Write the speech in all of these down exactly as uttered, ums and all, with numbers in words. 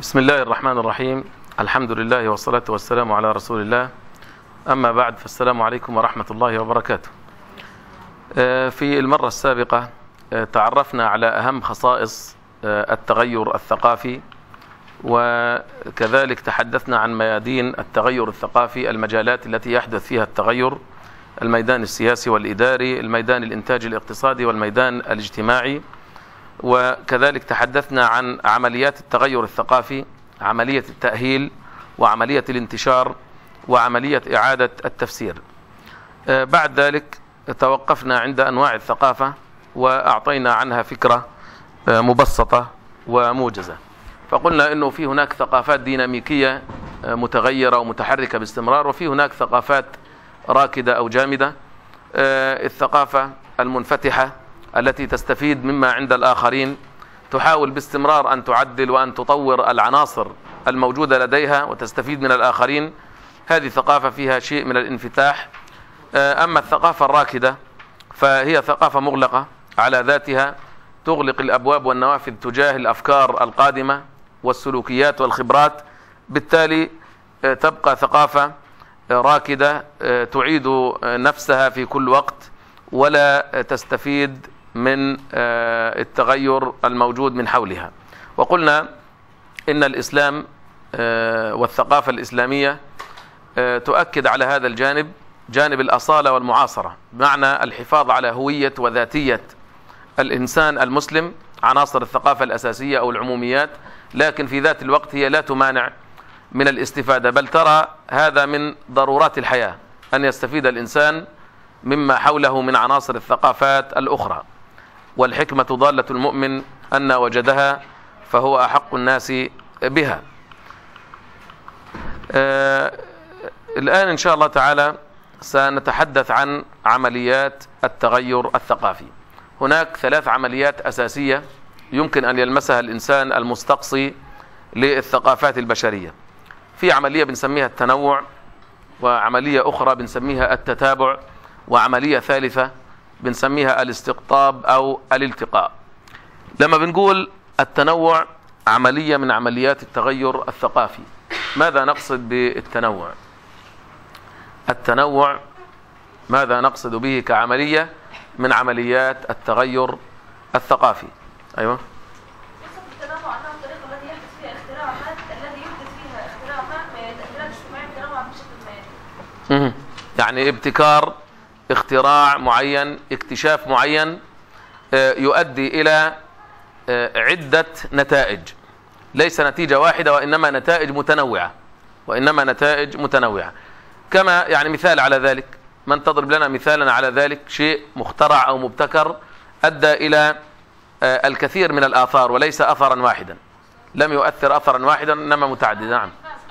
بسم الله الرحمن الرحيم. الحمد لله والصلاة والسلام على رسول الله. أما بعد، فالسلام عليكم ورحمة الله وبركاته. في المرة السابقة تعرفنا على أهم خصائص التغير الثقافي، وكذلك تحدثنا عن ميادين التغير الثقافي، المجالات التي يحدث فيها التغير: الميدان السياسي والإداري، الميدان الإنتاجي الاقتصادي، والميدان الاجتماعي. وكذلك تحدثنا عن عمليات التغير الثقافي: عملية التأهيل، وعملية الانتشار، وعملية إعادة التفسير. بعد ذلك توقفنا عند أنواع الثقافة، وأعطينا عنها فكرة مبسطة وموجزة. فقلنا إنه في هناك ثقافات ديناميكية متغيرة ومتحركة باستمرار، وفي هناك ثقافات راكدة أو جامدة. الثقافة المنفتحة التي تستفيد مما عند الآخرين، تحاول باستمرار أن تعدل وأن تطور العناصر الموجودة لديها وتستفيد من الآخرين، هذه ثقافة فيها شيء من الانفتاح. أما الثقافة الراكدة فهي ثقافة مغلقة على ذاتها، تغلق الأبواب والنوافذ تجاه الأفكار القادمة والسلوكيات والخبرات، بالتالي تبقى ثقافة راكدة تعيد نفسها في كل وقت ولا تستفيد من التغير الموجود من حولها. وقلنا إن الإسلام والثقافة الإسلامية تؤكد على هذا الجانب، جانب الأصالة والمعاصرة، بمعنى الحفاظ على هوية وذاتية الإنسان المسلم، عناصر الثقافة الأساسية أو العموميات، لكن في ذات الوقت هي لا تمانع من الاستفادة، بل ترى هذا من ضرورات الحياة أن يستفيد الإنسان مما حوله من عناصر الثقافات الأخرى. والحكمة ضالة المؤمن أن وجدها فهو أحق الناس بها. آه الآن إن شاء الله تعالى سنتحدث عن عمليات التغير الثقافي. هناك ثلاث عمليات أساسية يمكن أن يلمسها الإنسان المستقصي للثقافات البشرية. في عملية بنسميها التنوع، وعملية أخرى بنسميها التتابع، وعملية ثالثة بنسميها الاستقطاب أو الالتقاء. لما بنقول التنوع عملية من عمليات التغير الثقافي، ماذا نقصد بالتنوع؟ التنوع ماذا نقصد به كعملية من عمليات التغير الثقافي؟ أيوة. التنوع أنه الطريقة التي يحدث فيها اختراعات الذي يحدث فيها اختراعات تأثيرات اجتماعية متنوعة بشكل ما. يعني ابتكار، اختراع معين، اكتشاف معين يؤدي إلى عدة نتائج، ليس نتيجة واحدة، وإنما نتائج متنوعة وإنما نتائج متنوعة. كما يعني مثال على ذلك، من تضرب لنا مثالا على ذلك شيء مخترع أو مبتكر أدى إلى الكثير من الآثار وليس أثرا واحدا، لم يؤثر أثرا واحدا إنما متعددا. نعم.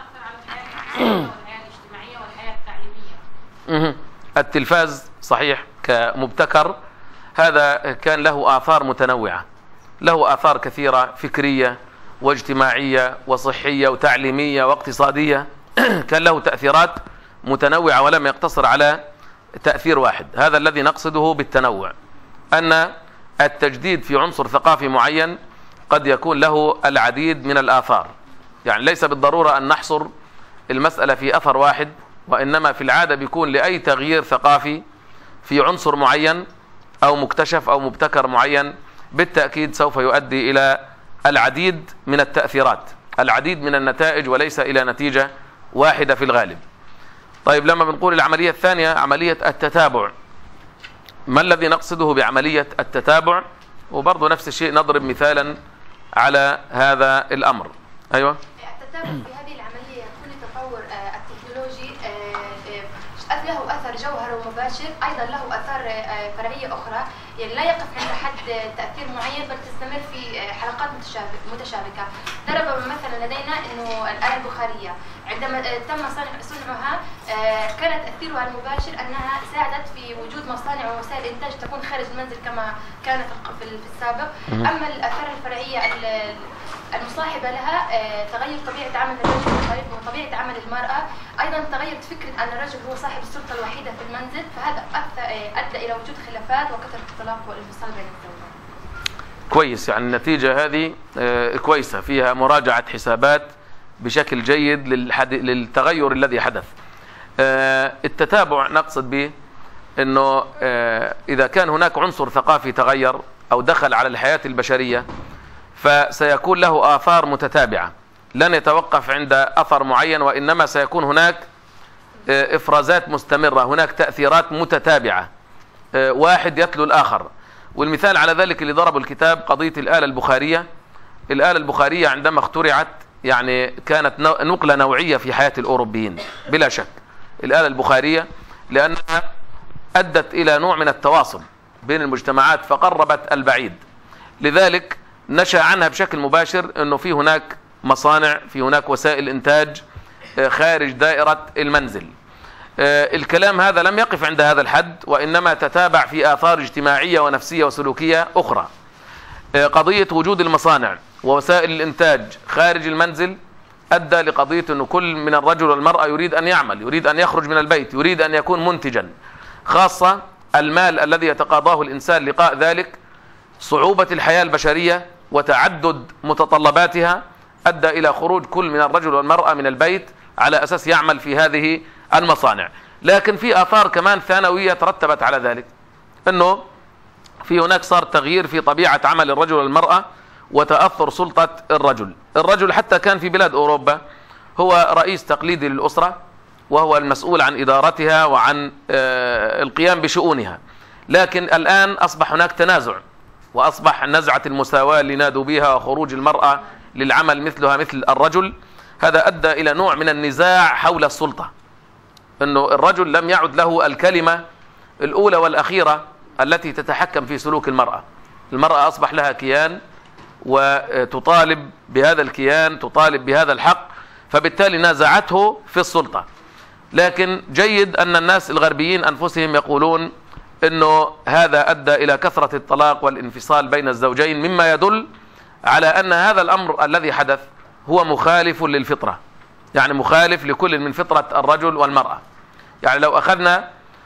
التلفاز صحيح كمبتكر، هذا كان له آثار متنوعة، له آثار كثيرة فكرية واجتماعية وصحية وتعليمية واقتصادية، كان له تأثيرات متنوعة ولم يقتصر على تأثير واحد. هذا الذي نقصده بالتنوع، أن التجديد في عنصر ثقافي معين قد يكون له العديد من الآثار، يعني ليس بالضرورة أن نحصر المسألة في أثر واحد، وإنما في العادة بيكون لأي تغيير ثقافي في عنصر معين أو مكتشف أو مبتكر معين بالتأكيد سوف يؤدي إلى العديد من التأثيرات، العديد من النتائج، وليس إلى نتيجة واحدة في الغالب. طيب، لما بنقول العملية الثانية عملية التتابع، ما الذي نقصده بعملية التتابع؟ وبرضه نفس الشيء نضرب مثالا على هذا الأمر. أيوة. التتابع في هذه العملية كل تطور التكنولوجي له أثر جوهري ومباشر، أيضا له آثار فرعية أخرى، يعني لا يقف عند حد تأثير معين بل تستمر في حلقات متشابكة. ضرب مثلا لدينا أنه الآلة البخارية عندما تم صنعها كان تأثيرها المباشر أنها ساعدت في وجود مصانع ووسائل إنتاج تكون خارج المنزل كما كانت في السابق. أما الآثار الفرعية المصاحبة لها تغير طبيعة عمل الرجل وطبيعة عمل المرأة، أيضا تغيرت فكرة أن الرجل هو صاحب السلطة الوحيدة في المنزل، فهذا أدى إلى وجود خلافات وكثرة الطلاق والانفصال بين الزوجين. كويس، يعني النتيجة هذه كويسة، فيها مراجعة حسابات بشكل جيد للتغير الذي حدث. التتابع نقصد به أنه إذا كان هناك عنصر ثقافي تغير أو دخل على الحياة البشرية فسيكون له آثار متتابعة، لن يتوقف عند أثر معين، وإنما سيكون هناك إفرازات مستمرة، هناك تأثيرات متتابعة، واحد يتلو الآخر. والمثال على ذلك اللي ضربوا الكتاب قضية الآلة البخارية. الآلة البخارية عندما اخترعت يعني كانت نقلة نوعية في حياة الأوروبيين بلا شك، الآلة البخارية، لأنها أدت إلى نوع من التواصل بين المجتمعات فقربت البعيد. لذلك نشأ عنها بشكل مباشر أنه في هناك مصانع، في هناك وسائل إنتاج خارج دائرة المنزل. الكلام هذا لم يقف عند هذا الحد، وإنما تتابع في آثار اجتماعية ونفسية وسلوكية أخرى. قضية وجود المصانع ووسائل الإنتاج خارج المنزل أدى لقضية أنه كل من الرجل والمرأة يريد أن يعمل، يريد أن يخرج من البيت، يريد أن يكون منتجا، خاصة المال الذي يتقاضاه الإنسان لقاء ذلك. صعوبة الحياة البشرية وتعدد متطلباتها أدى إلى خروج كل من الرجل والمرأة من البيت على أساس يعمل في هذه المصانع. لكن في آثار كمان ثانوية ترتبت على ذلك، أنه في هناك صار تغيير في طبيعة عمل الرجل والمرأة وتأثر سلطة الرجل. الرجل حتى كان في بلاد أوروبا هو رئيس تقليدي للأسرة، وهو المسؤول عن إدارتها وعن القيام بشؤونها. لكن الآن أصبح هناك تنازع، وأصبح نزعة المساواة اللي نادوا بها وخروج المرأة للعمل مثلها مثل الرجل، هذا أدى إلى نوع من النزاع حول السلطة، أنه الرجل لم يعد له الكلمة الأولى والأخيرة التي تتحكم في سلوك المرأة. المرأة أصبح لها كيان وتطالب بهذا الكيان، تطالب بهذا الحق، فبالتالي نازعته في السلطة. لكن جيد أن الناس الغربيين أنفسهم يقولون أنه هذا أدى إلى كثرة الطلاق والانفصال بين الزوجين، مما يدل على أن هذا الأمر الذي حدث هو مخالف للفطرة، يعني مخالف لكل من فطرة الرجل والمرأة. يعني لو أخذنا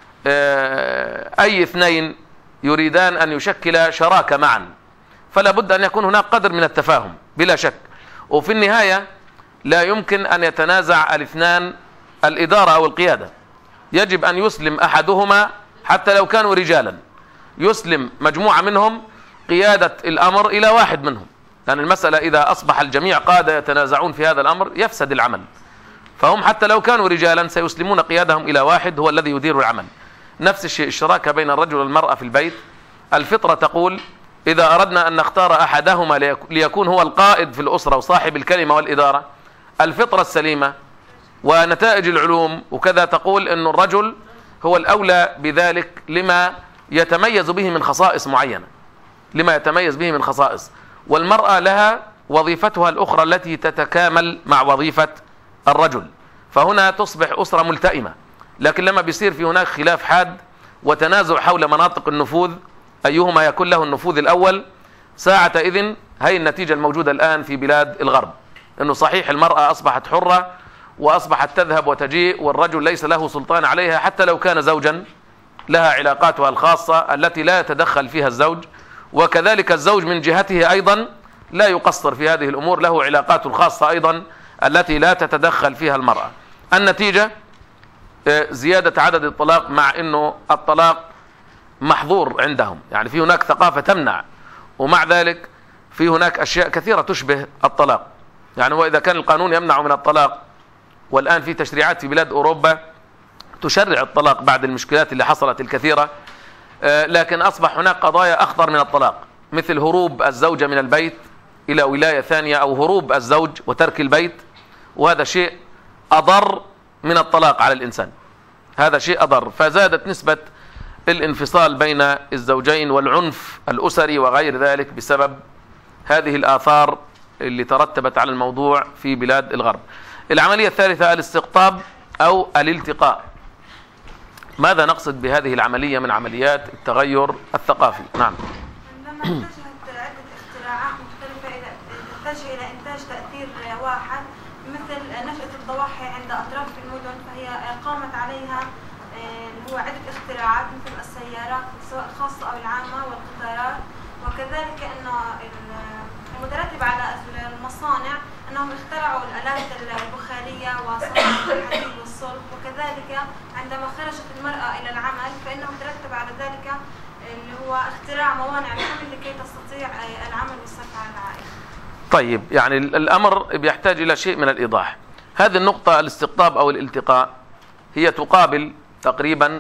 أي اثنين يريدان أن يشكل شراكة معا، فلا بد أن يكون هناك قدر من التفاهم بلا شك، وفي النهاية لا يمكن أن يتنازع الاثنان الإدارة أو القيادة. يجب أن يسلم أحدهما حتى لو كانوا رجالا، يسلم مجموعة منهم قيادة الأمر إلى واحد منهم، لأن المسألة إذا أصبح الجميع قادة يتنازعون في هذا الأمر يفسد العمل. فهم حتى لو كانوا رجالا سيسلمون قيادهم إلى واحد هو الذي يدير العمل. نفس الشيء الشراكة بين الرجل والمرأة في البيت. الفطرة تقول إذا أردنا أن نختار أحدهما ليكون هو القائد في الأسرة وصاحب الكلمة والإدارة، الفطرة السليمة ونتائج العلوم وكذا تقول أن الرجل هو الأولى بذلك لما يتميز به من خصائص معينة، لما يتميز به من خصائص، والمرأة لها وظيفتها الأخرى التي تتكامل مع وظيفة الرجل، فهنا تصبح أسرة ملتئمة. لكن لما بيصير في هناك خلاف حاد وتنازع حول مناطق النفوذ أيهما يكون له النفوذ الأول، ساعة إذن هي النتيجة الموجودة الآن في بلاد الغرب، أنه صحيح المرأة أصبحت حرة وأصبحت تذهب وتجيء، والرجل ليس له سلطان عليها حتى لو كان زوجا، لها علاقاتها الخاصة التي لا يتدخل فيها الزوج، وكذلك الزوج من جهته أيضا لا يقصر في هذه الأمور، له علاقات الخاصة أيضا التي لا تتدخل فيها المرأة. النتيجة زيادة عدد الطلاق، مع أنه الطلاق محظور عندهم، يعني في هناك ثقافة تمنع، ومع ذلك في هناك أشياء كثيرة تشبه الطلاق. يعني وإذا كان القانون يمنع من الطلاق، والآن في تشريعات في بلاد أوروبا تشرع الطلاق بعد المشكلات اللي حصلت الكثيرة، لكن أصبح هناك قضايا أخطر من الطلاق، مثل هروب الزوجة من البيت إلى ولاية ثانية، أو هروب الزوج وترك البيت، وهذا شيء أضر من الطلاق على الإنسان، هذا شيء أضر. فزادت نسبة الانفصال بين الزوجين والعنف الأسري وغير ذلك بسبب هذه الآثار اللي ترتبت على الموضوع في بلاد الغرب. العملية الثالثة الاستقطاب أو الالتقاء. ماذا نقصد بهذه العملية من عمليات التغير الثقافي؟ نعم. عندما اتجهت عدة اختراعات مختلفة إلى تتجه إلى إنتاج تأثير واحد، مثل نشأة الضواحي عند أطراف المدن، فهي قامت عليها اللي هو عدة اختراعات مثل السيارات سواء الخاصة أو العامة والقطارات، وكذلك انه المترتب على المصانع انهم اخترعوا الالات البخاريه وصناعه الحديد والصلب، وكذلك عندما خرجت المراه الى العمل فانه ترتب على ذلك اللي هو اختراع موانع الحمل لكي تستطيع العمل والصرف على العائله. طيب، يعني الامر بيحتاج الى شيء من الايضاح. هذه النقطه الاستقطاب او الالتقاء هي تقابل تقريبا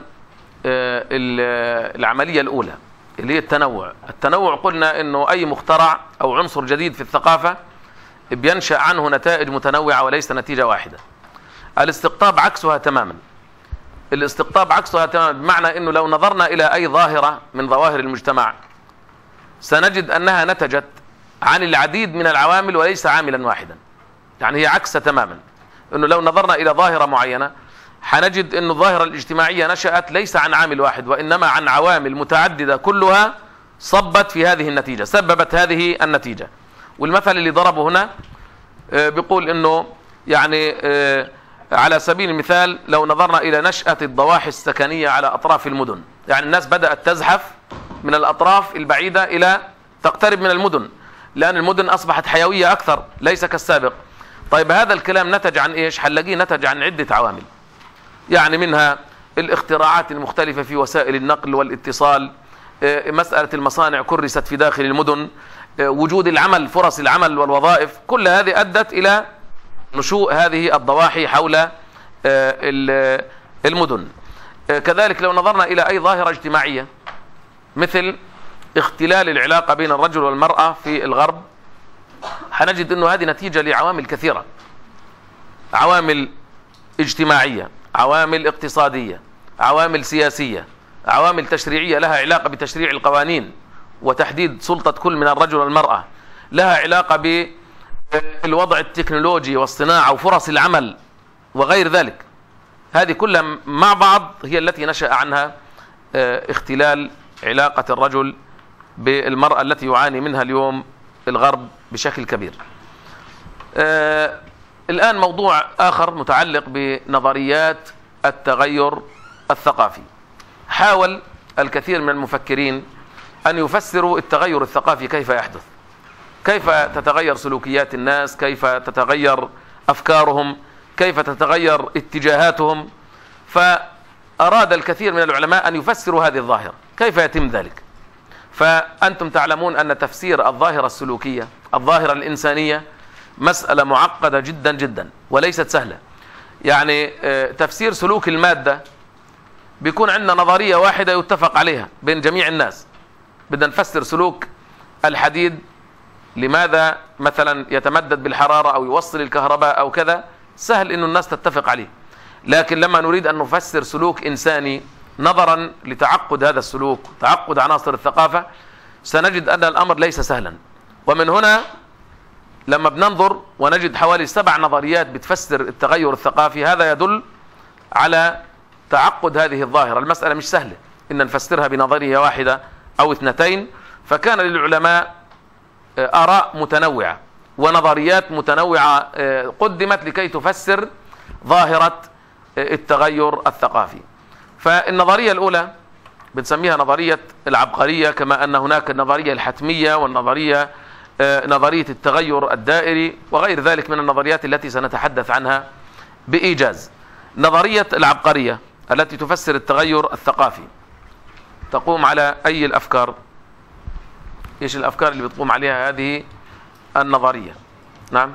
العمليه الاولى اللي هي التنوع. التنوع قلنا انه اي مخترع او عنصر جديد في الثقافه بينشأ عنه نتائج متنوعه وليس نتيجه واحده. الاستقطاب عكسها تماما. الاستقطاب عكسها تماما بمعنى انه لو نظرنا الى اي ظاهره من ظواهر المجتمع سنجد انها نتجت عن العديد من العوامل وليس عاملا واحدا. يعني هي عكس تماما. انه لو نظرنا الى ظاهره معينه حنجد أن الظاهرة الاجتماعية نشأت ليس عن عامل واحد وإنما عن عوامل متعددة كلها صبت في هذه النتيجة، سببت هذه النتيجة. والمثل اللي ضربه هنا بيقول أنه يعني على سبيل المثال لو نظرنا إلى نشأة الضواحي السكنية على أطراف المدن، يعني الناس بدأت تزحف من الأطراف البعيدة إلى تقترب من المدن لأن المدن أصبحت حيوية أكثر ليس كالسابق. طيب هذا الكلام نتج عن إيش؟ حنلاقيه نتج عن عدة عوامل، يعني منها الاختراعات المختلفة في وسائل النقل والاتصال، مسألة المصانع كرست في داخل المدن، وجود العمل، فرص العمل والوظائف، كل هذه أدت إلى نشوء هذه الضواحي حول المدن. كذلك لو نظرنا إلى أي ظاهرة اجتماعية مثل اختلال العلاقة بين الرجل والمرأة في الغرب حنجد أنه هذه نتيجة لعوامل كثيرة، عوامل اجتماعية، عوامل اقتصادية، عوامل سياسية، عوامل تشريعية لها علاقة بتشريع القوانين وتحديد سلطة كل من الرجل والمرأة، لها علاقة بالوضع التكنولوجي والصناعة وفرص العمل وغير ذلك. هذه كلها مع بعض هي التي نشأ عنها اختلال علاقة الرجل بالمرأة التي يعاني منها اليوم الغرب بشكل كبير. الآن موضوع آخر متعلق بنظريات التغير الثقافي. حاول الكثير من المفكرين أن يفسروا التغير الثقافي كيف يحدث، كيف تتغير سلوكيات الناس، كيف تتغير أفكارهم، كيف تتغير اتجاهاتهم. فأراد الكثير من العلماء أن يفسروا هذه الظاهرة، كيف يتم ذلك؟ فأنتم تعلمون أن تفسير الظاهرة السلوكية، الظاهرة الإنسانية، مسألة معقدة جدا جدا وليست سهلة. يعني تفسير سلوك المادة بيكون عندنا نظرية واحدة يتفق عليها بين جميع الناس. بدنا نفسر سلوك الحديد، لماذا مثلا يتمدد بالحرارة أو يوصل الكهرباء أو كذا، سهل إنه الناس تتفق عليه. لكن لما نريد أن نفسر سلوك إنساني نظرا لتعقد هذا السلوك، تعقد عناصر الثقافة، سنجد أن الأمر ليس سهلا. ومن هنا لما بننظر ونجد حوالي سبع نظريات بتفسر التغير الثقافي، هذا يدل على تعقد هذه الظاهرة. المسألة مش سهلة إن نفسرها بنظرية واحدة أو اثنتين. فكان للعلماء آراء متنوعة ونظريات متنوعة قدمت لكي تفسر ظاهرة التغير الثقافي. فالنظرية الأولى بنسميها نظرية العبقرية، كما أن هناك النظرية الحتمية والنظرية نظرية التغير الدائري وغير ذلك من النظريات التي سنتحدث عنها بإيجاز. نظرية العبقرية التي تفسر التغير الثقافي تقوم على أي الأفكار؟ إيش الأفكار اللي بتقوم عليها هذه النظرية؟ نعم.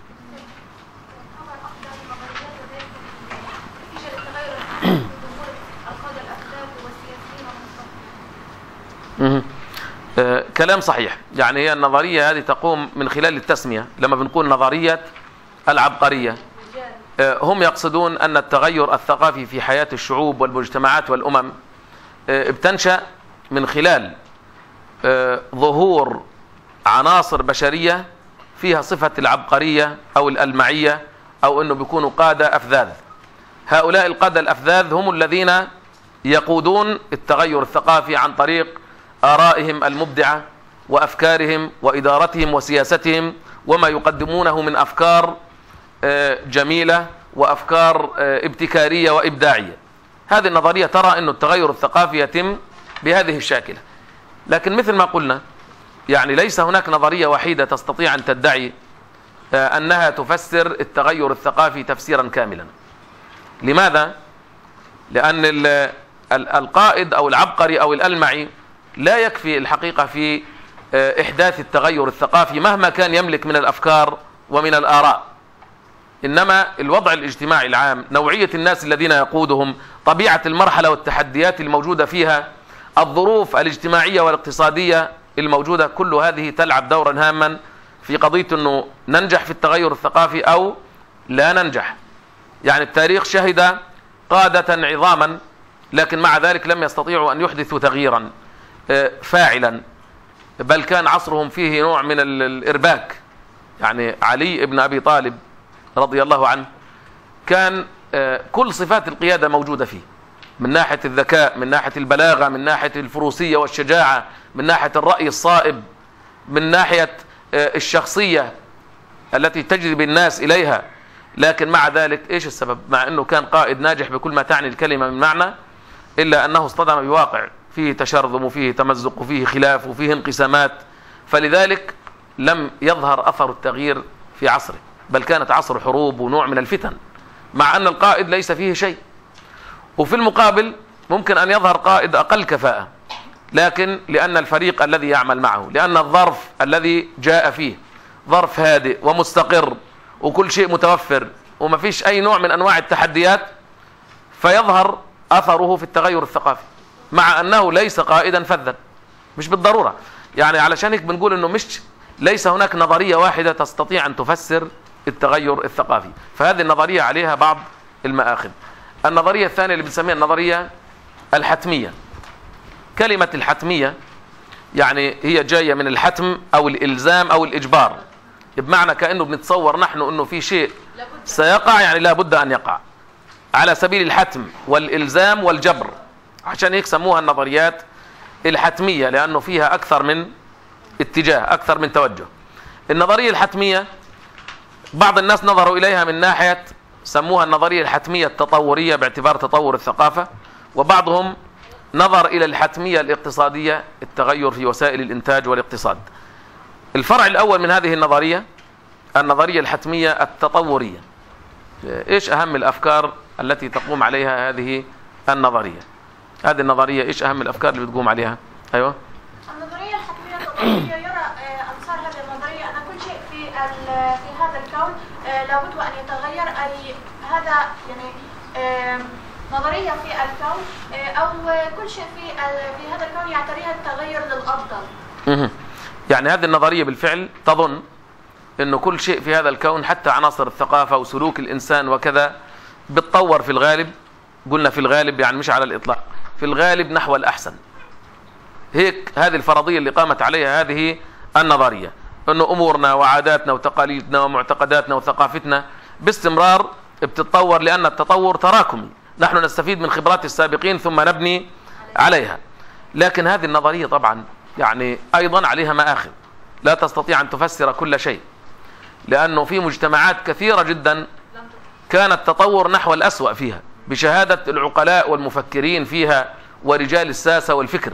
آه كلام صحيح. يعني هي النظرية هذه تقوم من خلال التسمية. لما بنقول نظرية العبقرية آه هم يقصدون أن التغير الثقافي في حياة الشعوب والمجتمعات والأمم آه بتنشأ من خلال آه ظهور عناصر بشرية فيها صفة العبقرية أو الألمعية، أو أنه بيكونوا قادة أفذاذ. هؤلاء القادة الأفذاذ هم الذين يقودون التغير الثقافي عن طريق آرائهم المبدعة وأفكارهم وإدارتهم وسياستهم وما يقدمونه من أفكار جميلة وأفكار ابتكارية وإبداعية. هذه النظرية ترى أن التغير الثقافي يتم بهذه الشاكلة. لكن مثل ما قلنا يعني ليس هناك نظرية وحيدة تستطيع أن تدعي أنها تفسر التغير الثقافي تفسيرا كاملا. لماذا؟ لأن القائد أو العبقري أو الألمعي لا يكفي الحقيقة في إحداث التغير الثقافي مهما كان يملك من الأفكار ومن الآراء، إنما الوضع الاجتماعي العام، نوعية الناس الذين يقودهم، طبيعة المرحلة والتحديات الموجودة فيها، الظروف الاجتماعية والاقتصادية الموجودة، كل هذه تلعب دورا هاما في قضية أنه ننجح في التغير الثقافي أو لا ننجح. يعني التاريخ شهد قادة عظاما لكن مع ذلك لم يستطيعوا أن يحدثوا تغييرا فاعلا، بل كان عصرهم فيه نوع من الإرباك. يعني علي بن أبي طالب رضي الله عنه كان كل صفات القيادة موجودة فيه، من ناحية الذكاء، من ناحية البلاغة، من ناحية الفروسية والشجاعة، من ناحية الرأي الصائب، من ناحية الشخصية التي تجذب الناس إليها. لكن مع ذلك إيش السبب؟ مع أنه كان قائد ناجح بكل ما تعني الكلمة من معنى، إلا أنه اصطدم بواقع فيه تشرذم وفيه تمزق وفيه خلاف وفيه انقسامات، فلذلك لم يظهر أثر التغيير في عصره، بل كانت عصر حروب ونوع من الفتن، مع أن القائد ليس فيه شيء. وفي المقابل ممكن أن يظهر قائد أقل كفاءة، لكن لأن الفريق الذي يعمل معه، لأن الظرف الذي جاء فيه ظرف هادئ ومستقر وكل شيء متوفر وما فيش أي نوع من أنواع التحديات، فيظهر أثره في التغير الثقافي، مع أنه ليس قائدا فذا، مش بالضرورة. يعني علشان هيك بنقول أنه مش ليس هناك نظرية واحدة تستطيع أن تفسر التغير الثقافي، فهذه النظرية عليها بعض المآخذ. النظرية الثانية اللي بنسميها النظرية الحتمية. كلمة الحتمية يعني هي جاية من الحتم أو الإلزام أو الإجبار، بمعنى كأنه بنتصور نحن أنه في شيء سيقع، يعني لا بد أن يقع، على سبيل الحتم والإلزام والجبر. عشان هيك سموها النظريات الحتمية، لأنه فيها أكثر من اتجاه، أكثر من توجه. النظرية الحتمية بعض الناس نظروا إليها من ناحية سموها النظرية الحتمية التطورية باعتبار تطور الثقافة، وبعضهم نظر إلى الحتمية الاقتصادية، التغير في وسائل الإنتاج والاقتصاد. الفرع الأول من هذه النظرية النظرية الحتمية التطورية. إيش أهم الأفكار التي تقوم عليها هذه النظرية؟ هذه النظرية إيش أهم الأفكار اللي بتقوم عليها؟ أيوة. النظرية الحتمية التطورية يرى أنصار هذه النظرية أن كل شيء في في هذا الكون لابد أن يتغير، أي هذا يعني نظرية في الكون أو كل شيء في في هذا الكون يعتريها التغير للأفضل. يعني هذه النظرية بالفعل تظن إنه كل شيء في هذا الكون حتى عناصر الثقافة وسلوك الإنسان وكذا بتطور في الغالب، قلنا في الغالب يعني مش على الإطلاق، في الغالب نحو الأحسن. هيك هذه الفرضية اللي قامت عليها هذه النظرية، إنه أمورنا وعاداتنا وتقاليدنا ومعتقداتنا وثقافتنا باستمرار بتتطور، لأن التطور تراكمي، نحن نستفيد من خبرات السابقين ثم نبني عليها. لكن هذه النظرية طبعا يعني أيضا عليها مآخذ، لا تستطيع أن تفسر كل شيء، لأنه في مجتمعات كثيرة جدا كان التطور نحو الأسوأ فيها بشهادة العقلاء والمفكرين فيها ورجال الساسة والفكر.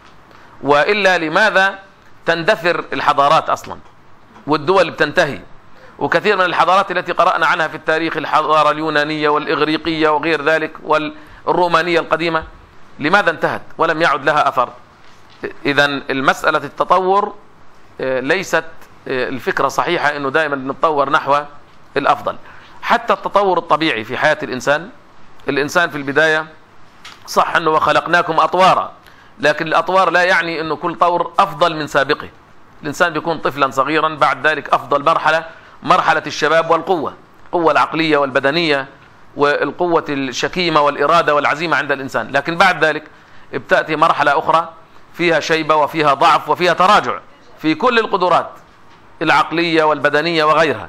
وإلا لماذا تندثر الحضارات أصلا والدول بتنتهي؟ وكثير من الحضارات التي قرأنا عنها في التاريخ، الحضارة اليونانية والإغريقية وغير ذلك والرومانية القديمة، لماذا انتهت ولم يعد لها أثر؟ إذن المسألة التطور ليست الفكرة صحيحة أنه دائما نتطور نحو الأفضل. حتى التطور الطبيعي في حياة الإنسان، الإنسان في البداية صح أنه وخلقناكم أطوارا، لكن الأطوار لا يعني أنه كل طور أفضل من سابقه. الإنسان بيكون طفلا صغيرا، بعد ذلك أفضل مرحلة مرحلة الشباب والقوة، القوة العقلية والبدنية والقوة الشكيمة والإرادة والعزيمة عند الإنسان. لكن بعد ذلك بتأتي مرحلة أخرى فيها شيبة وفيها ضعف وفيها تراجع في كل القدرات العقلية والبدنية وغيرها.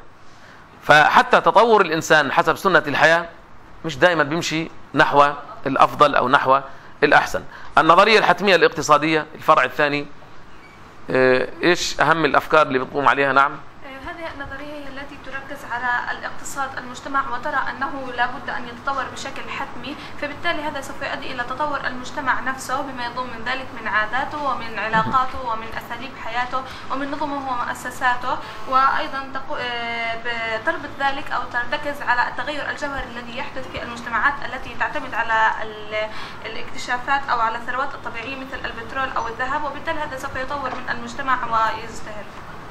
فحتى تطور الإنسان حسب سنة الحياة مش دائما بيمشي نحو الأفضل أو نحو الأحسن. النظرية الحتمية الاقتصادية الفرع الثاني، إيش أهم الأفكار اللي بتقوم عليها؟ نعم، هذه النظرية هي التي تركز على الاقتصاد المجتمع وترى أنه لابد أن يتطور بشكل حتمي، فبالتالي هذا سوف يؤدي إلى تطور المجتمع نفسه بما يضم من ذلك من عاداته ومن علاقاته ومن أساليب حياته ومن نظمه ومؤسساته، وأيضا تربط ذلك أو ترتكز على التغير الجوهري الذي يحدث في المجتمعات التي تعتمد على الاكتشافات أو على الثروات الطبيعية مثل البترول أو الذهب، وبالتالي هذا سوف يطور من المجتمع ويزدهر.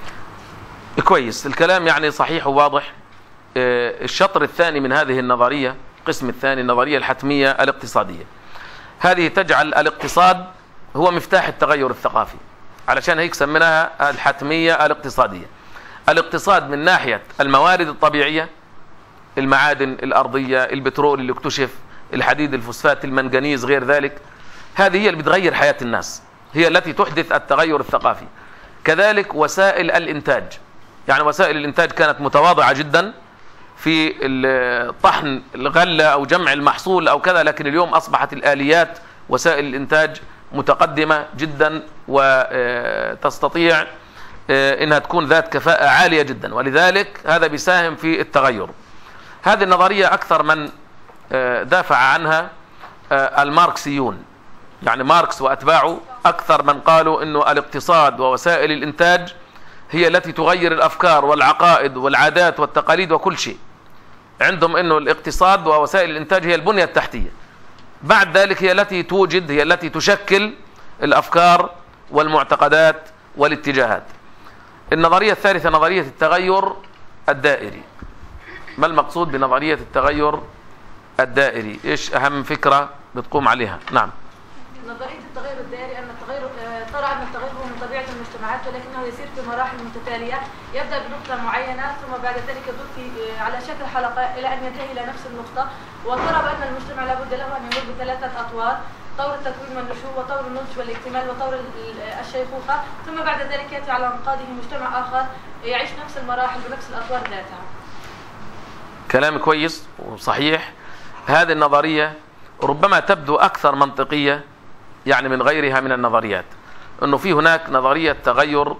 كويس، الكلام يعني صحيح وواضح. الشطر الثاني من هذه النظرية، القسم الثاني، النظرية الحتمية الاقتصادية، هذه تجعل الاقتصاد هو مفتاح التغير الثقافي، علشان هيك سميناها الحتمية الاقتصادية. الاقتصاد من ناحية الموارد الطبيعية، المعادن الأرضية، البترول اللي اكتشف، الحديد، الفوسفات، المنغنيز، غير ذلك، هذه هي اللي بتغير حياة الناس، هي التي تحدث التغير الثقافي. كذلك وسائل الإنتاج، يعني وسائل الإنتاج كانت متواضعة جدا في طحن الغلة أو جمع المحصول أو كذا، لكن اليوم أصبحت الآليات وسائل الإنتاج متقدمة جدا وتستطيع إنها تكون ذات كفاءة عالية جدا، ولذلك هذا بيساهم في التغير. هذه النظرية أكثر من دافع عنها الماركسيون، يعني ماركس وأتباعه، أكثر من قالوا إنه الاقتصاد ووسائل الإنتاج هي التي تغير الأفكار والعقائد والعادات والتقاليد وكل شيء. عندهم إنه الاقتصاد ووسائل الإنتاج هي البنية التحتية، بعد ذلك هي التي توجد، هي التي تشكل الأفكار والمعتقدات والاتجاهات. النظرية الثالثة نظرية التغير الدائري. ما المقصود بنظرية التغير الدائري؟ إيش أهم فكرة بتقوم عليها؟ نعم. نظرية التغير الدائري أن التغير ترى أن التغير هو من طبيعة المجتمعات، ولكنه يسير في مراحل متتالية، يبدأ بنقطة معينة ثم بعد ذلك يدور في على شكل حلقة إلى أن ينتهي إلى نفس النقطة. وترى بأن المجتمع لابد له أن يمر بثلاثة أطوار: طور التكوين والنشوء، وطور النضج والاكتمال، وطور الشيخوخة، ثم بعد ذلك يأتي على أنقاضه مجتمع آخر يعيش نفس المراحل بنفس الأطوار ذاتها. كلام كويس وصحيح. هذه النظرية ربما تبدو أكثر منطقية يعني من غيرها من النظريات، أنه في هناك نظرية تغير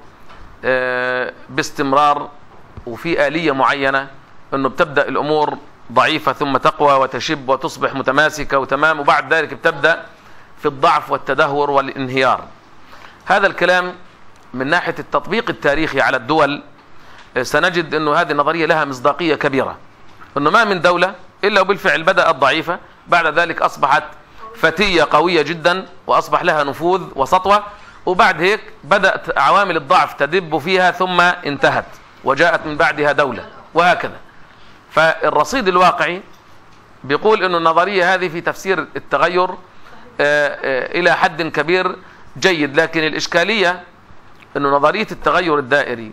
باستمرار وفي آلية معينة، أنه بتبدأ الأمور ضعيفة ثم تقوى وتشب وتصبح متماسكة وتمام، وبعد ذلك بتبدأ في الضعف والتدهور والانهيار. هذا الكلام من ناحية التطبيق التاريخي على الدول سنجد أنه هذه النظرية لها مصداقية كبيرة، أنه ما من دولة إلا وبالفعل بدأت ضعيفة، بعد ذلك أصبحت فتية قوية جدا وأصبح لها نفوذ وسطوة، وبعد هيك بدأت عوامل الضعف تدب فيها ثم انتهت وجاءت من بعدها دولة، وهكذا. فالرصيد الواقعي بيقول أنه النظرية هذه في تفسير التغير إلى حد كبير جيد، لكن الإشكالية أنه نظرية التغير الدائري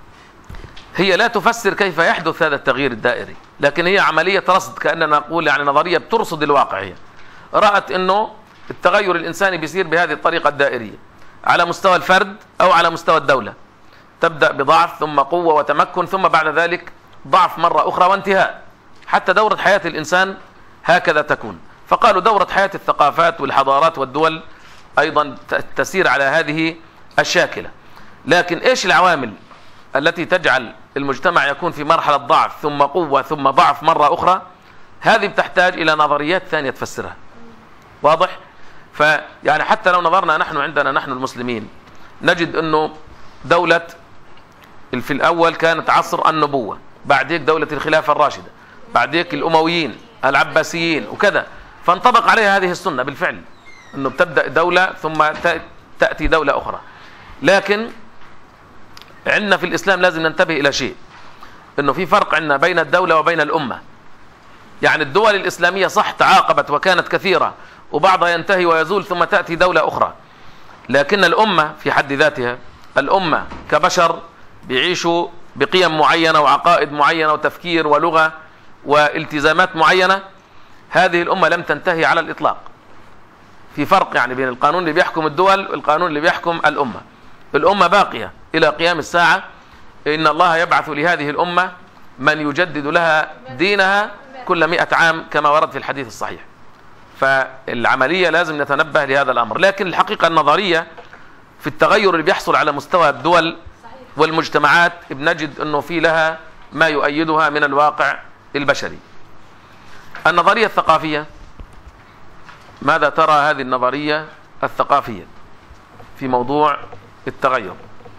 هي لا تفسر كيف يحدث هذا التغيير الدائري، لكن هي عملية رصد، كأننا نقول يعني نظرية بترصد الواقعية. رأت أنه التغير الإنساني بيصير بهذه الطريقة الدائرية على مستوى الفرد أو على مستوى الدولة، تبدأ بضعف ثم قوة وتمكن ثم بعد ذلك ضعف مرة أخرى وانتهاء. حتى دورة حياة الإنسان هكذا تكون. فقالوا دورة حياة الثقافات والحضارات والدول أيضا تسير على هذه الشاكلة. لكن إيش العوامل التي تجعل المجتمع يكون في مرحلة ضعف ثم قوة ثم ضعف مرة أخرى؟ هذه بتحتاج إلى نظريات ثانية تفسرها. واضح؟ فيعني حتى لو نظرنا نحن عندنا نحن المسلمين نجد أنه دولة في الأول كانت عصر النبوة، بعد هيك دولة الخلافة الراشدة، بعد هيك الأمويين، العباسيين وكذا، فانطبق عليها هذه السنة بالفعل، أنه بتبدأ دولة ثم تأتي دولة أخرى. لكن عندنا في الإسلام لازم ننتبه إلى شيء، أنه في فرق عندنا بين الدولة وبين الأمة. يعني الدول الإسلامية صح تعاقبت وكانت كثيرة وبعضها ينتهي ويزول ثم تأتي دولة أخرى، لكن الأمة في حد ذاتها، الأمة كبشر بيعيشوا بقيم معينة وعقائد معينة وتفكير ولغة والتزامات معينة، هذه الأمة لم تنتهي على الإطلاق. في فرق يعني بين القانون اللي بيحكم الدول والقانون اللي بيحكم الأمة. الأمة باقية إلى قيام الساعة، إن الله يبعث لهذه الأمة من يجدد لها دينها كل مئة عام كما ورد في الحديث الصحيح. فالعملية لازم نتنبه لهذا الأمر. لكن الحقيقة النظرية في التغير اللي بيحصل على مستوى الدول والمجتمعات بنجد أنه في لها ما يؤيدها من الواقع البشري. النظرية الثقافية، ماذا ترى هذه النظرية الثقافية في موضوع التغير؟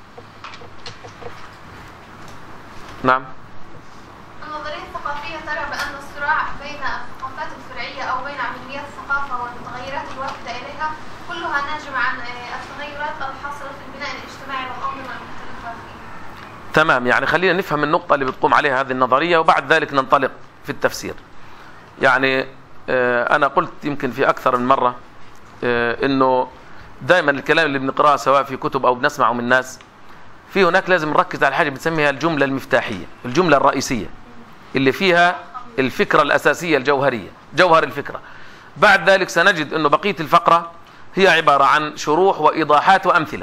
نعم. النظرية الثقافية ترى بأن الصراع بين الثقافات الفرعية أو بين عمليات الثقافة والمتغيرات الواردة إليها كلها ناجمة عن التغيرات الحاصلة في البناء الاجتماعي والأنظمة المختلفة فيه. تمام، يعني خلينا نفهم النقطة اللي بتقوم عليها هذه النظرية وبعد ذلك ننطلق في التفسير. يعني أنا قلت يمكن في أكثر من مرة إنه دائما الكلام اللي بنقرأه سواء في كتب أو بنسمعه من الناس، في هناك لازم نركز على حاجة بنسميها الجملة المفتاحية، الجملة الرئيسية اللي فيها الفكرة الأساسية الجوهرية، جوهر الفكرة. بعد ذلك سنجد أنه بقية الفقرة هي عبارة عن شروح وإيضاحات وأمثلة،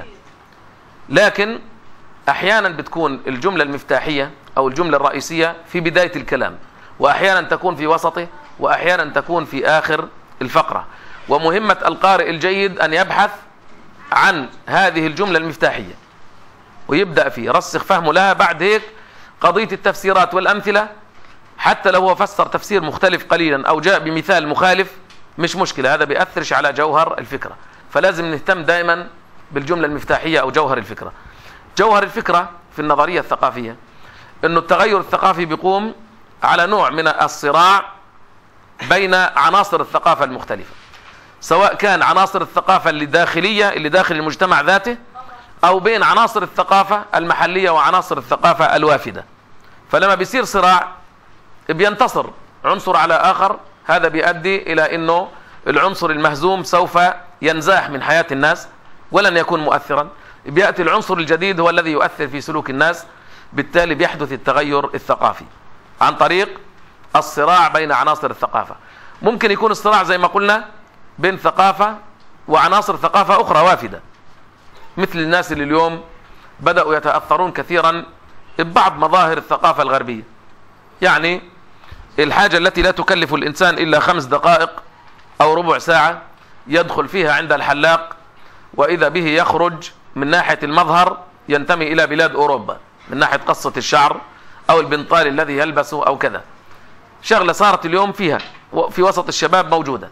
لكن أحيانا بتكون الجملة المفتاحية أو الجملة الرئيسية في بداية الكلام، وأحيانا تكون في وسطه، وأحيانا تكون في آخر الفقرة. ومهمة القارئ الجيد أن يبحث عن هذه الجملة المفتاحية ويبدأ فيه رسخ فهمه لها. بعد هيك قضية التفسيرات والأمثلة، حتى لو هو فسر تفسير مختلف قليلا أو جاء بمثال مخالف مش مشكلة، هذا بيأثرش على جوهر الفكرة. فلازم نهتم دائما بالجملة المفتاحية أو جوهر الفكرة. جوهر الفكرة في النظرية الثقافية أنه التغير الثقافي بيقوم على نوع من الصراع بين عناصر الثقافة المختلفة، سواء كان عناصر الثقافة اللي داخلية اللي داخل المجتمع ذاته، أو بين عناصر الثقافة المحلية وعناصر الثقافة الوافدة. فلما بيصير صراع بينتصر عنصر على آخر، هذا بيؤدي إلى أنه العنصر المهزوم سوف ينزاح من حياة الناس ولن يكون مؤثرا. بيأتي العنصر الجديد هو الذي يؤثر في سلوك الناس، بالتالي بيحدث التغير الثقافي عن طريق الصراع بين عناصر الثقافة. ممكن يكون الصراع زي ما قلنا بين ثقافة وعناصر ثقافة أخرى وافدة، مثل الناس اللي اليوم بدأوا يتأثرون كثيرا ببعض مظاهر الثقافة الغربية. يعني الحاجة التي لا تكلف الإنسان إلا خمس دقائق أو ربع ساعة يدخل فيها عند الحلاق، وإذا به يخرج من ناحية المظهر ينتمي إلى بلاد أوروبا، من ناحية قصة الشعر أو البنطال الذي يلبسه أو كذا. شغلة صارت اليوم فيها في وسط الشباب موجودة،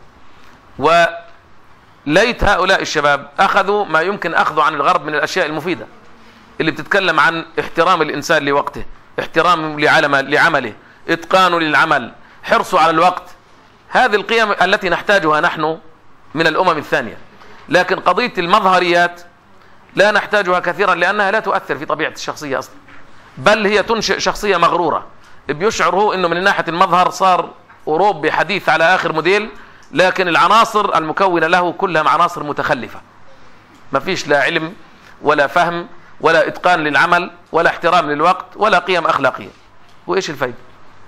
وليت هؤلاء الشباب أخذوا ما يمكن أخذه عن الغرب من الأشياء المفيدة اللي بتتكلم عن احترام الإنسان لوقته، احترام لعمله، إتقانه للعمل، حرصه على الوقت. هذه القيم التي نحتاجها نحن من الأمم الثانية. لكن قضية المظهريات لا نحتاجها كثيرا، لأنها لا تؤثر في طبيعة الشخصية أصلا، بل هي تنشئ شخصية مغرورة. بيشعر هو أنه من ناحية المظهر صار أوروبي حديث على آخر موديل، لكن العناصر المكونة له كلها عناصر متخلفة، ما فيش لا علم ولا فهم ولا إتقان للعمل ولا احترام للوقت ولا قيم أخلاقية. وإيش الفايدة؟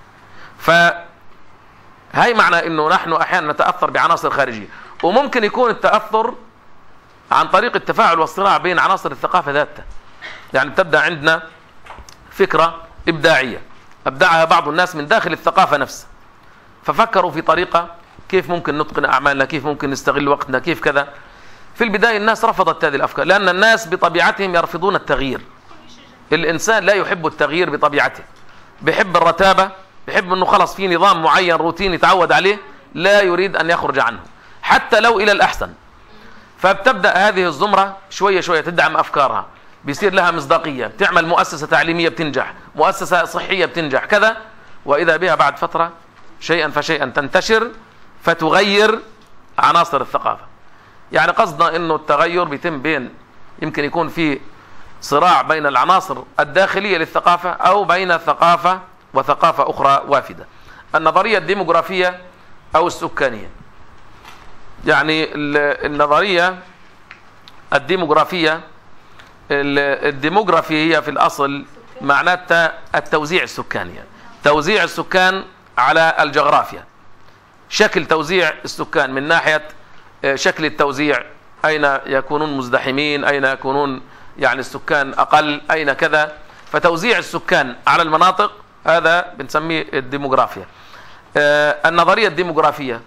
فهي معنى أنه نحن أحيانا نتأثر بعناصر خارجية، وممكن يكون التأثر عن طريق التفاعل والصراع بين عناصر الثقافة ذاتها. يعني تبدأ عندنا فكرة إبداعية أبدعها بعض الناس من داخل الثقافة نفسها، ففكروا في طريقة كيف ممكن نتقن أعمالنا، كيف ممكن نستغل وقتنا، كيف كذا. في البداية الناس رفضت هذه الأفكار، لأن الناس بطبيعتهم يرفضون التغيير. الإنسان لا يحب التغيير بطبيعته، بيحب الرتابة، بيحب أنه خلص في نظام معين روتين يتعود عليه، لا يريد أن يخرج عنه حتى لو إلى الأحسن. فبتبدأ هذه الزمرة شوية شوية تدعم أفكارها، بيصير لها مصداقية، بتعمل مؤسسة تعليمية بتنجح، مؤسسة صحية بتنجح كذا، وإذا بها بعد فترة شيئا فشيئا تنتشر فتغير عناصر الثقافة. يعني قصدنا أنه التغير بيتم بين، يمكن يكون في صراع بين العناصر الداخلية للثقافة أو بين ثقافة وثقافة أخرى وافدة. النظرية الديموغرافية أو السكانية، يعني النظرية الديموغرافية، الديموغرافي هي في الأصل معناتها التوزيع السكاني، توزيع السكان على الجغرافيا، شكل توزيع السكان من ناحية شكل التوزيع، أين يكونون مزدحمين، أين يكونون يعني السكان أقل، أين كذا. فتوزيع السكان على المناطق هذا بنسميه الديموغرافيا. النظرية الديموغرافية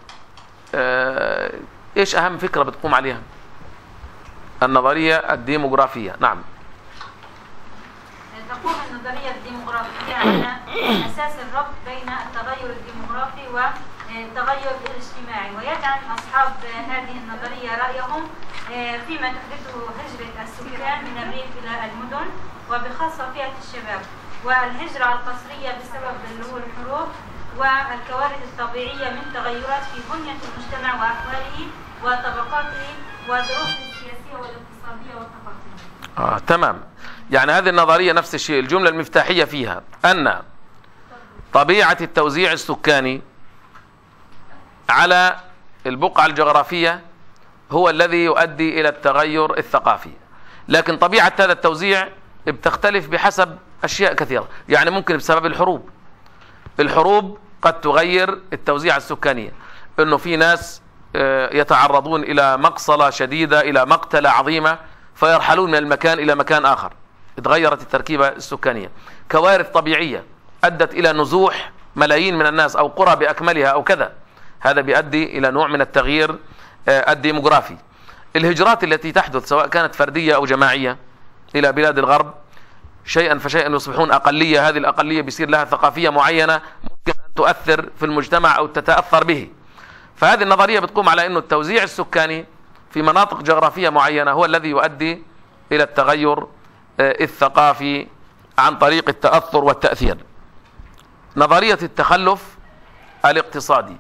إيش أهم فكرة بتقوم عليها؟ النظرية الديموغرافية. نعم. تقوم النظرية الديموغرافية على أساس الربط بين التغير الديموغرافي والتغير الاجتماعي، ويدعم أصحاب هذه النظرية رأيهم فيما تحدثه هجرة السكان من الريف إلى المدن وبخاصة فئة الشباب، والهجرة القسرية بسبب اللي هو الحروب والكوارث الطبيعية من تغيرات في بنية المجتمع وأحواله وطبقاته وظروفه السياسية والاقتصادية والثقافية. آه، تمام. يعني هذه النظرية نفس الشيء، الجملة المفتاحية فيها أن طبيعة التوزيع السكاني على البقعة الجغرافية هو الذي يؤدي إلى التغير الثقافي، لكن طبيعة هذا التوزيع بتختلف بحسب أشياء كثيرة. يعني ممكن بسبب الحروب، الحروب قد تغير التوزيع السكاني، إنه في ناس يتعرضون إلى مقصلة شديدة، إلى مقتلة عظيمة، فيرحلون من المكان إلى مكان آخر، تغيرت التركيبة السكانية. كوارث طبيعية أدت إلى نزوح ملايين من الناس أو قرى بأكملها أو كذا، هذا بيؤدي إلى نوع من التغيير الديموغرافي. الهجرات التي تحدث سواء كانت فردية أو جماعية إلى بلاد الغرب، شيئا فشيئا يصبحون أقلية، هذه الأقلية بيصير لها ثقافية معينة ممكن أن تؤثر في المجتمع أو تتأثر به. فهذه النظرية بتقوم على أنه التوزيع السكاني في مناطق جغرافية معينة هو الذي يؤدي إلى التغير الثقافي عن طريق التأثر والتأثير. نظرية التخلف الاقتصادي،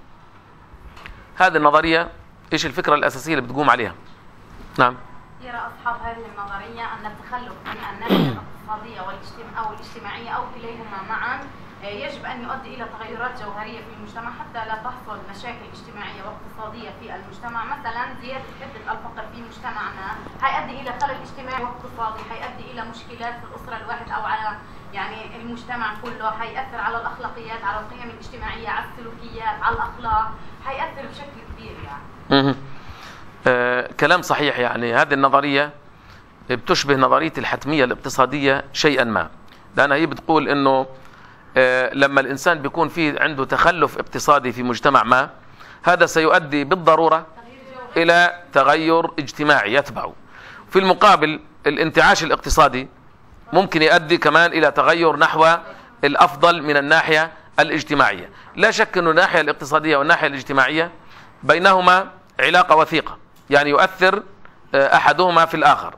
هذه النظرية إيش الفكرة الأساسية اللي بتقوم عليها؟ نعم. يرى أصحاب هذه النظرية أن التخلف من الناحية الاقتصادية أو الاجتماعية أو كليهما معا يجب أن يؤدي إلى تغيرات جوهرية في المجتمع حتى لا تحصل مشاكل اجتماعية واقتصادية في المجتمع. مثلا زيادة حدة الفقر في مجتمعنا هيؤدي إلى خلل اجتماعي واقتصادي، هيؤدي إلى مشكلات في الأسرة الواحد أو على يعني المجتمع كله، هيأثر على الأخلاقيات، على القيم الاجتماعية، على السلوكيات، على الأخلاق، هيأثر بشكل كبير يعني. امم آه كلام صحيح. يعني هذه النظرية بتشبه نظرية الحتمية الاقتصادية شيئا ما، لأنها هي بتقول إنه آه لما الإنسان بيكون فيه عنده تخلف اقتصادي في مجتمع ما، هذا سيؤدي بالضرورة إلى تغير اجتماعي يتبعه. في المقابل الانتعاش الاقتصادي ممكن يؤدي كمان إلى تغير نحو الأفضل من الناحية الاجتماعية. لا شك أن الناحية الاقتصادية والناحية الاجتماعية بينهما علاقة وثيقة، يعني يؤثر أحدهما في الآخر.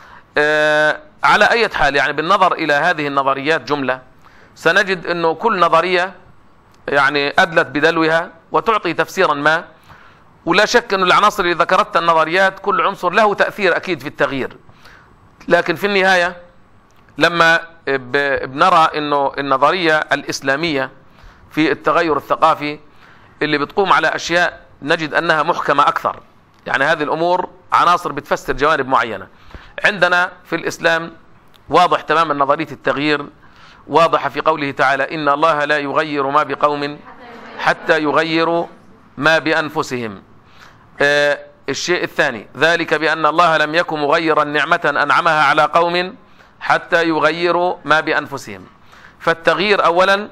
على أي حال يعني بالنظر إلى هذه النظريات جملة، سنجد أنه كل نظرية يعني أدلت بدلوها وتعطي تفسيرا ما، ولا شك أن العناصر اللي ذكرتها النظريات كل عنصر له تأثير أكيد في التغيير. لكن في النهاية لما بنرى أنه النظرية الإسلامية في التغير الثقافي اللي بتقوم على أشياء نجد أنها محكمة أكثر، يعني هذه الأمور عناصر بتفسر جوانب معينة. عندنا في الإسلام واضح تماما نظرية التغيير واضحة في قوله تعالى: إن الله لا يغير ما بقوم حتى يغيروا ما بأنفسهم. آه الشيء الثاني ذلك بأن الله لم يكن مغيرا نعمة أنعمها على قوم حتى يغيروا ما بأنفسهم. فالتغيير أولا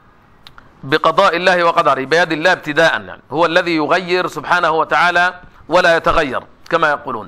بقضاء الله وقدره، بيد الله ابتداء، يعني هو الذي يغير سبحانه وتعالى ولا يتغير كما يقولون.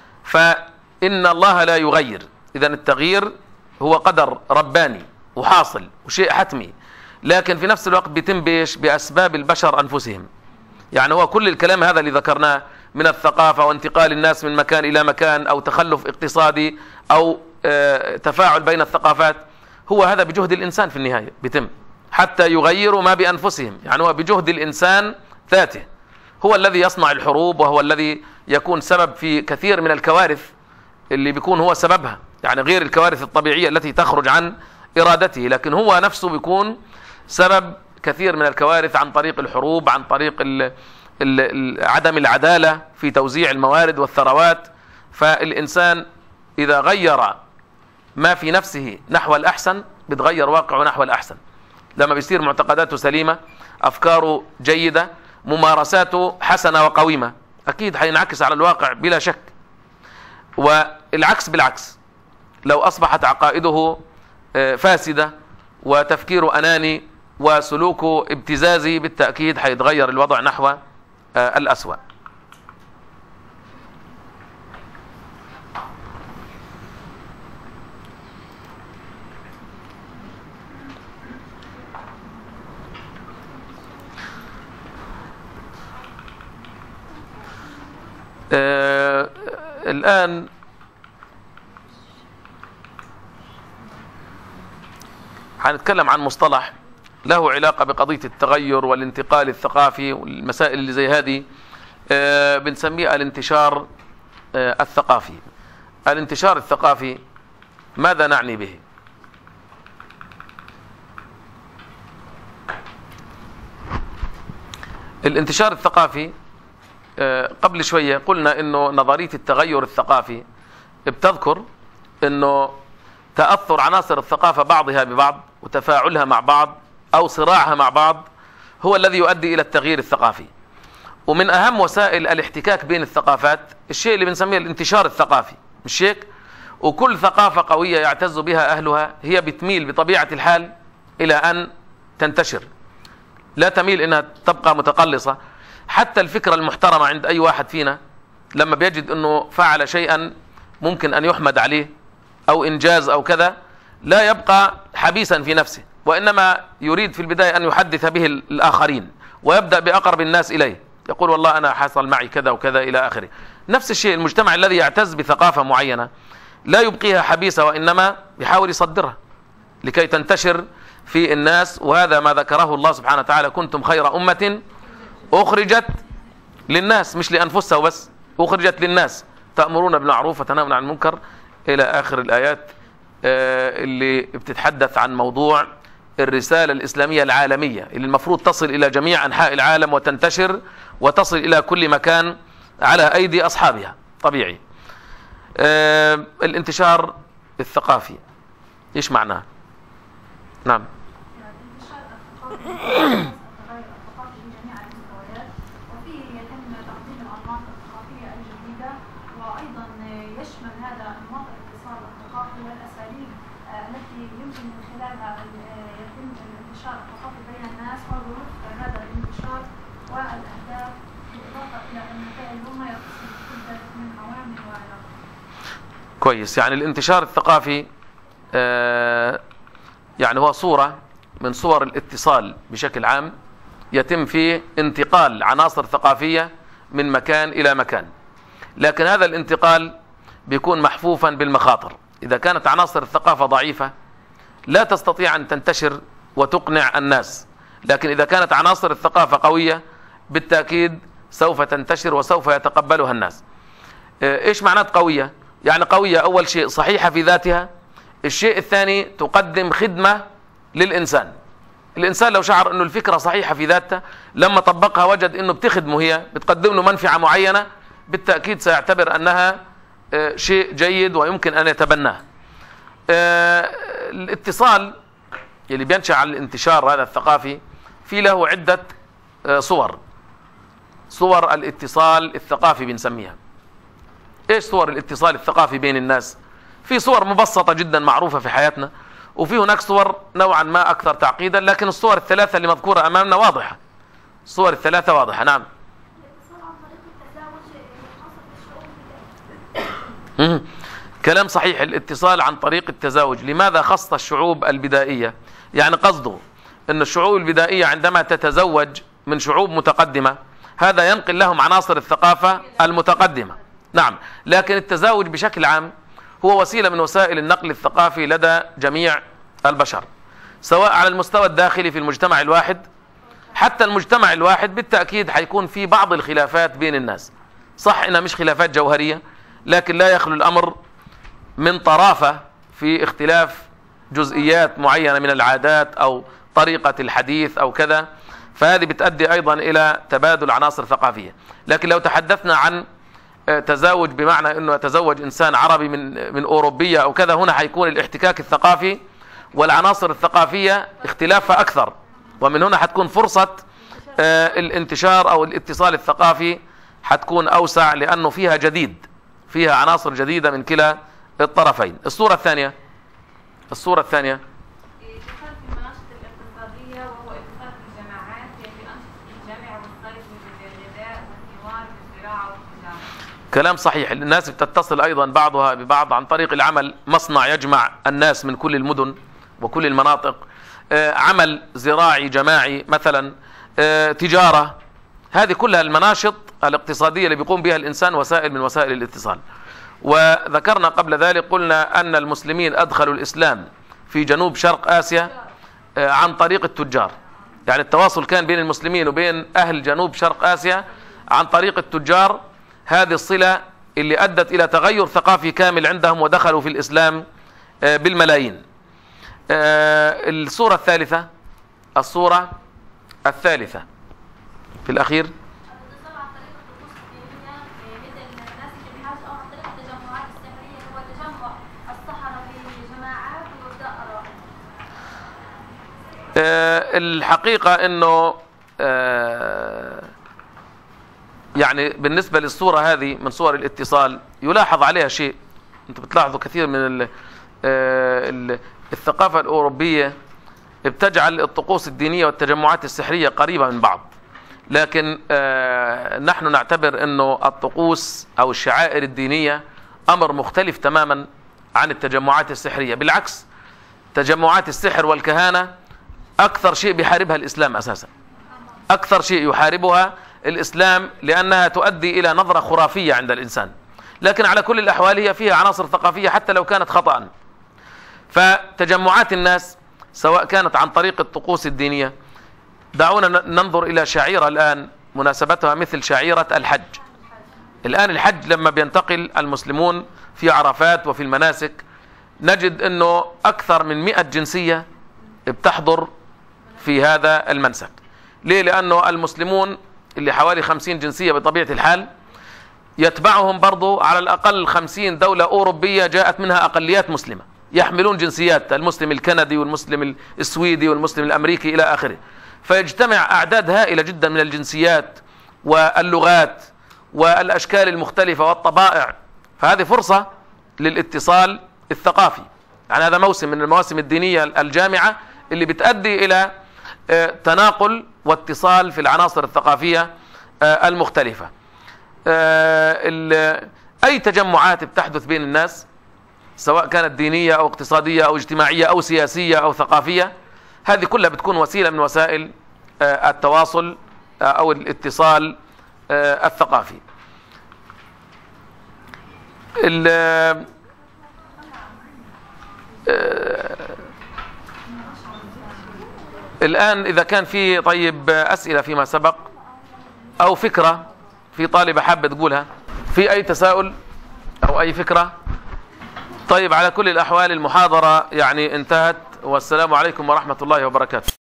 فإن الله لا يغير، إذن التغيير هو قدر رباني وحاصل وشيء حتمي، لكن في نفس الوقت بيتم بيش بأسباب البشر أنفسهم. يعني هو كل الكلام هذا اللي ذكرناه من الثقافة وانتقال الناس من مكان إلى مكان أو تخلف اقتصادي أو اه تفاعل بين الثقافات، هو هذا بجهد الإنسان في النهاية بيتم حتى يغيروا ما بأنفسهم. يعني هو بجهد الإنسان ذاته، هو الذي يصنع الحروب وهو الذي يكون سبب في كثير من الكوارث اللي بيكون هو سببها، يعني غير الكوارث الطبيعية التي تخرج عن إرادته، لكن هو نفسه بيكون سبب كثير من الكوارث عن طريق الحروب، عن طريق ال ال عدم العدالة في توزيع الموارد والثروات. فالإنسان إذا غير ما في نفسه نحو الأحسن بتغير واقعه نحو الأحسن. لما بيصير معتقداته سليمة، أفكاره جيدة، ممارساته حسنة وقويمة، أكيد حينعكس على الواقع بلا شك. والعكس بالعكس، لو أصبحت عقائده فاسدة وتفكيره أناني وسلوكه ابتزازي، بالتأكيد حيتغير الوضع نحو الأسوأ. الآن هنتكلم عن مصطلح له علاقة بقضية التغير والانتقال الثقافي والمسائل اللي زي هذه، آه بنسميه الانتشار آه الثقافي. الانتشار الثقافي ماذا نعني به؟ الانتشار الثقافي آه قبل شوية قلنا انه نظرية التغير الثقافي بتذكر انه تأثر عناصر الثقافة بعضها ببعض وتفاعلها مع بعض أو صراعها مع بعض هو الذي يؤدي إلى التغيير الثقافي. ومن أهم وسائل الاحتكاك بين الثقافات الشيء اللي بنسميه الانتشار الثقافي، مش هيك؟ وكل ثقافة قوية يعتز بها أهلها هي بتميل بطبيعة الحال إلى أن تنتشر، لا تميل إنها تبقى متقلصة. حتى الفكرة المحترمة عند أي واحد فينا لما بيجد أنه فعل شيئا ممكن أن يحمد عليه أو إنجاز أو كذا، لا يبقى حبيسا في نفسه، وإنما يريد في البداية أن يحدث به الآخرين ويبدأ بأقرب الناس إليه، يقول والله أنا حصل معي كذا وكذا إلى آخره. نفس الشيء المجتمع الذي يعتز بثقافة معينة لا يبقيها حبيسة، وإنما يحاول يصدرها لكي تنتشر في الناس. وهذا ما ذكره الله سبحانه وتعالى: كنتم خير أمة أخرجت للناس، مش لأنفسها وبس، أخرجت للناس تأمرون بالمعروف وتنهون عن المنكر إلى آخر الآيات اللي بتتحدث عن موضوع الرسالة الإسلامية العالمية اللي المفروض تصل إلى جميع أنحاء العالم وتنتشر وتصل إلى كل مكان على أيدي أصحابها. طبيعي. الانتشار الثقافي إيش معناه؟ نعم. كويس. يعني الانتشار الثقافي آه يعني هو صورة من صور الاتصال بشكل عام، يتم فيه انتقال عناصر ثقافية من مكان إلى مكان، لكن هذا الانتقال بيكون محفوفا بالمخاطر. إذا كانت عناصر الثقافة ضعيفة لا تستطيع أن تنتشر وتقنع الناس، لكن إذا كانت عناصر الثقافة قوية بالتأكيد سوف تنتشر وسوف يتقبلها الناس. آه إيش معنات قوية؟ يعني قوية أول شيء صحيحة في ذاتها، الشيء الثاني تقدم خدمة للإنسان. الإنسان لو شعر أنه الفكرة صحيحة في ذاتها لما طبقها وجد أنه بتخدمه، هي بتقدم له منفعة معينة، بالتأكيد سيعتبر أنها شيء جيد ويمكن أن يتبناه. الاتصال اللي بينشأ عن الانتشار هذا الثقافي في له عدة صور. صور الاتصال الثقافي بنسميها. ايش صور الاتصال الثقافي بين الناس؟ في صور مبسطة جدا معروفة في حياتنا، وفي هناك صور نوعا ما أكثر تعقيدا، لكن الصور الثلاثة اللي مذكورة أمامنا واضحة. الصور الثلاثة واضحة. نعم. كلام صحيح. الاتصال عن طريق التزاوج. لماذا خص الشعوب البدائية؟ يعني قصده أن الشعوب البدائية عندما تتزوج من شعوب متقدمة هذا ينقل لهم عناصر الثقافة المتقدمة. نعم، لكن التزاوج بشكل عام هو وسيلة من وسائل النقل الثقافي لدى جميع البشر، سواء على المستوى الداخلي في المجتمع الواحد، حتى المجتمع الواحد بالتأكيد حيكون في بعض الخلافات بين الناس. صح إنها مش خلافات جوهرية، لكن لا يخلو الأمر من طرافة في اختلاف جزئيات معينة من العادات أو طريقة الحديث أو كذا، فهذه بتؤدي أيضا إلى تبادل عناصر ثقافية. لكن لو تحدثنا عن تزاوج بمعنى أنه يتزوج إنسان عربي من من أوروبية أو كذا، هنا حيكون الاحتكاك الثقافي والعناصر الثقافية اختلافها أكثر، ومن هنا حتكون فرصة الانتشار أو الاتصال الثقافي حتكون أوسع، لأنه فيها جديد، فيها عناصر جديدة من كلا الطرفين. الصورة الثانية الصورة الثانية كلام صحيح. الناس بتتصل أيضا بعضها ببعض عن طريق العمل، مصنع يجمع الناس من كل المدن وكل المناطق، عمل زراعي جماعي مثلا، تجارة، هذه كلها المناشط الاقتصادية اللي بيقوم بها الإنسان وسائل من وسائل الاتصال. وذكرنا قبل ذلك قلنا أن المسلمين أدخلوا الإسلام في جنوب شرق آسيا عن طريق التجار، يعني التواصل كان بين المسلمين وبين أهل جنوب شرق آسيا عن طريق التجار. هذه الصلة اللي أدت إلى تغير ثقافي كامل عندهم ودخلوا في الإسلام بالملايين. الصورة الثالثة الصورة الثالثة في الأخير الحقيقة أنه يعني بالنسبة للصورة هذه من صور الاتصال يلاحظ عليها شيء. أنتم بتلاحظوا كثير من الثقافة الأوروبية بتجعل الطقوس الدينية والتجمعات السحرية قريبة من بعض، لكن نحن نعتبر أنه الطقوس أو الشعائر الدينية أمر مختلف تماما عن التجمعات السحرية. بالعكس، تجمعات السحر والكهانة أكثر شيء بيحاربها الإسلام أساسا، أكثر شيء يحاربها الإسلام، لأنها تؤدي إلى نظرة خرافية عند الإنسان. لكن على كل الأحوال هي فيها عناصر ثقافية حتى لو كانت خطأ. فتجمعات الناس سواء كانت عن طريق الطقوس الدينية، دعونا ننظر إلى شعيرة الآن مناسبتها مثل شعيرة الحج. الآن الحج لما بينتقل المسلمون في عرفات وفي المناسك نجد أنه أكثر من مئة جنسية بتحضر في هذا المنسك. ليه؟ لأنه المسلمون اللي حوالي خمسين جنسية بطبيعة الحال يتبعهم برضو على الأقل خمسين دولة أوروبية جاءت منها أقليات مسلمة يحملون جنسيات، المسلم الكندي والمسلم السويدي والمسلم الأمريكي إلى آخره. فيجتمع أعداد هائلة جدا من الجنسيات واللغات والأشكال المختلفة والطبائع. فهذه فرصة للاتصال الثقافي. يعني هذا موسم من المواسم الدينية الجامعة اللي بتؤدي إلى تناقل واتصال في العناصر الثقافية المختلفة. أي تجمعات بتحدث بين الناس سواء كانت دينية أو اقتصادية أو اجتماعية أو سياسية أو ثقافية، هذه كلها بتكون وسيلة من وسائل التواصل أو الاتصال الثقافي. الآن إذا كان في طيب أسئلة فيما سبق أو فكرة في طالبة حابة تقولها، في أي تساؤل أو أي فكرة؟ طيب على كل الأحوال المحاضرة يعني انتهت، والسلام عليكم ورحمة الله وبركاته.